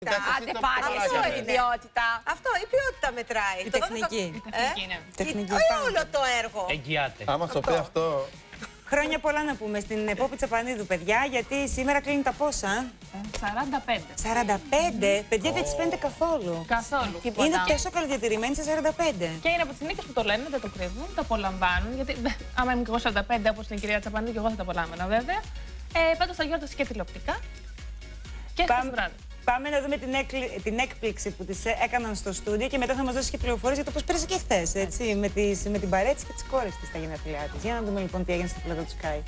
Άντε πάλι, αυτό είναι η ιδιότητα. Αυτό, η ποιότητα μετράει. Η τεχνική. Τεχνική. Όλο το έργο. Εγγυάται. Άμα σου πει αυτό. Χρόνια πολλά να πούμε στην Πόπη Τσαπανίδου, παιδιά, γιατί σήμερα κλείνει τα πόσα. 45. 45, παιδιά δεν τις φαίνεται καθόλου. Καθόλου. Είναι τόσο καλοδιατηρημένη σε 45. Και είναι από τις γυναίκες που το λένε, δεν το κρύβουν, το απολαμβάνουν. Γιατί άμα είμαι και εγώ 45, όπως είναι η κυρία Τσαπανίδου, και εγώ θα το απολάμβανα βέβαια. Πάντως θα γιόρτασε και τηλεοπτικά. Και χθες βράδυ. Πάμε να δούμε την έκπληξη που της έκαναν στο στούντιο και μετά θα μας δώσει και πληροφορίες για το πώς πέρασε και χθες, έτσι, με την παρέτηση και τις κόρες της στα γενέθλιά της. Για να δούμε λοιπόν τι έγινε στο πλατό του Sky.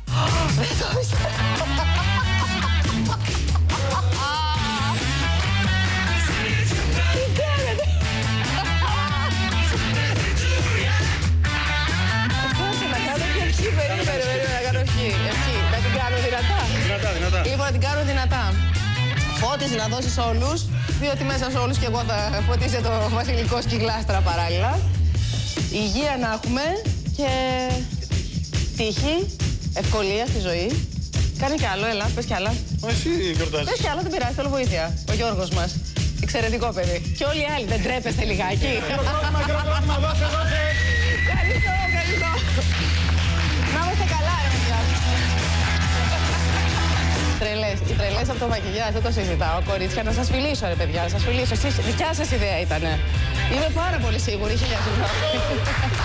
Να την κάνω δυνατά. Λοιπόν, να την κάνω δυνατά. Φώτιση να δώσεις όλους, διότι μέσα σε όλους και εγώ θα φωτίσει το βασιλικό σκυγλάστρα παράλληλα. Υγεία να έχουμε και τύχη, ευκολία στη ζωή. Κάνε κι άλλο, έλα, πες κι άλλα. Εσύ γιορτάζεις. Πες κι άλλο, δεν πειράζει, θέλω βοήθεια. Ο Γιώργος μας. Εξαιρετικό παιδί. Και όλοι οι άλλοι, δεν τρέπεστε λιγάκι. Χειροκρότημα, δώσε. Ευχαριστώ. Να είμαστε καλά, ρε παιδιά. Οι τρελές από το μακιγιάζ, δεν το συζητάω. Κορίτσια, να σας φιλήσω, ρε παιδιά, να σας φιλήσω. Εσείς, δικιά σας ιδέα ήτανε. Είμαι πάρα πολύ σίγουρη, χίλια συγγνώμη.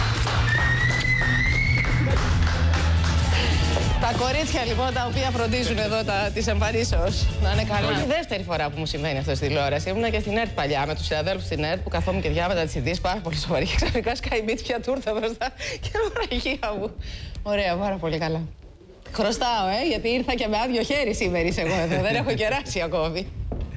Τα κορίτσια λοιπόν τα οποία φροντίζουν εδώ της εμφανίσεως να είναι καλά. Είναι η δεύτερη φορά που μου συμβαίνει αυτό στη τηλεόραση. Ήμουνα και στην ΕΡΤ παλιά με τους συναδέλφους στην ΕΡΤ που καθόμουν και διάβαζα τις ειδήσεις πάρα πολύ σοβαρή. Και ξαφνικά σκάει μπίτσια τούρτα μπροστά και ραγία μου. Ωραία, πάρα πολύ καλά. Χρωστάω, γιατί ήρθα και με άδειο χέρι σήμερα εγώ εδώ. Δεν έχω κεράσει ακόμη.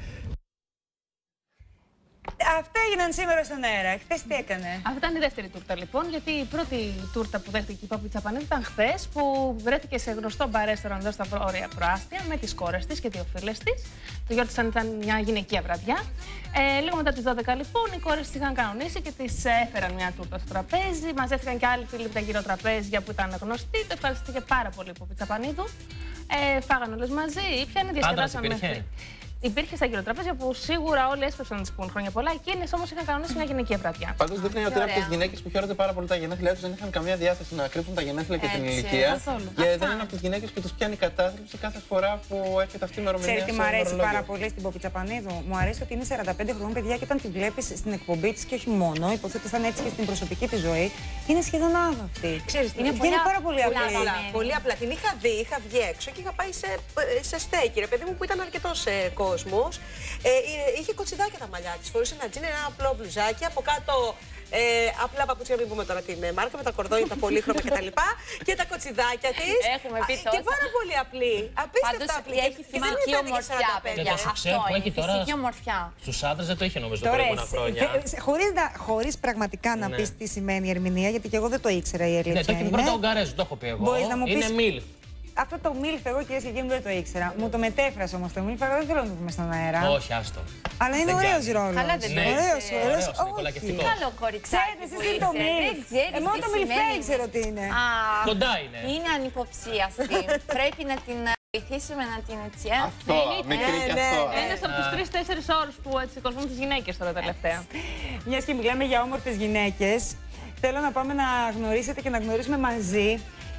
Αυτά έγιναν σήμερα στον αέρα. Χθες τι έκανε? Αυτή ήταν η δεύτερη τούρτα λοιπόν, γιατί η πρώτη τούρτα που δέχτηκε η Πόπη Τσαπανίδου ήταν χθες, που βρέθηκε σε γνωστό μπαρέστοραν εδώ στα Βόρεια Προάστια με τις κόρες της και δύο φίλες της. Το γιόρτισαν, ήταν μια γυναικεία βραδιά. Λίγο μετά τις 12 λοιπόν, οι κόρες της είχαν κανονίσει και τις έφεραν μια τούρτα στο τραπέζι. Μαζεύτηκαν και άλλοι φίλοι από τα γύρω τραπέζια που ήταν γνωστοί. Το ευχαριστήκε πάρα πολύ η Πόπη Τσαπανίδου. Φάγαν όλες μαζί, ήπιανε, διασκεδάσαν μέχρι. Υπήρχε στα γυροτραπέζια που σίγουρα όλοι έσπευσαν να τις πούν χρόνια πολλά. Εκείνες όμως είχαν κανονίσει μια γυναικεία βραδιά. Πάντως δείχνει ότι από τις γυναίκες που χαίρονται πάρα πολύ τα γενέθλιά τους δεν είχαν καμία διάθεση να κρύβουν τα γενέθλια και την ηλικία. Και δεν είναι από τις γυναίκες που τους πιάνει κατάθλιψη κάθε φορά που έρχεται αυτή η ημερομηνία. Ξέρετε τι μου αρέσει πάρα πολύ στην Πόπη Τσαπανίδου? Μου αρέσει ότι είναι 45 χρονών, παιδιά, και όταν τη βλέπεις στην εκπομπή της και όχι μόνο, υποθέτω θα είναι έτσι και στην προσωπική της ζωή, είναι σχεδόν άγαυτη. Είναι πάρα πολύ απλή. Πολύ απλά. Την είχα δει, είχα βγει έξω και είχα πάει σε στέκι, ρε παιδί μου, που ήταν αρκετός κόσμος. Είχε κοτσιδάκια τα μαλλιά της. Φορούσε ένα τζιν, ένα απλό μπλουζάκι. Από κάτω απλά παπούτσια, μην πούμε τώρα την μάρκα, με τα κορδόνια, τα πολύχρωμα κτλ. Και τα κοτσιδάκια της. Έχουμε πει και πάρα πολύ απλή. Απίστευτα απλή. Έχει φυσική ομορφιά, παιδιά. Αυτό είναι η φυσική ομορφιά. Στους άντρες δεν το είχε νομίζω τα προηγούμενα χρόνια. Χωρίς πραγματικά να πεις τι σημαίνει η ερμηνεία, γιατί και εγώ δεν το ήξερα η αλήθεια. Ναι, το έχει πρώτα ο Ουγγαρέζου, το έχω πει εγώ. Είναι MILF. Αυτό το MILF, εγώ κυρίες και κύριοι δεν το ήξερα. Μου το μετέφρασε όμως το MILF, αλλά δεν θέλω να το πούμε στον αέρα. Όχι, άστο. Αλλά είναι ωραίος ρόλος. Καλά δεν είναι. Ωραίος. Καλό κοριτσάκι. Ξέρετε, εσείς είναι το MILF. Μόνο το MILF δεν ξέρω τι είναι. Κοντά είναι. Είναι ανυποψίαστη. Πρέπει να την βοηθήσουμε να την έτσι. Αυτό, μικρή και αυτό. Ένας από τους 3-4 όρους που έτσι κολυμπούν τις γυναίκες τώρα τελευταία. Μιας και μιλάμε για όμορφες γυναίκες, θέλω να πάμε να γνωρίσετε και να γνωρίσουμε μαζί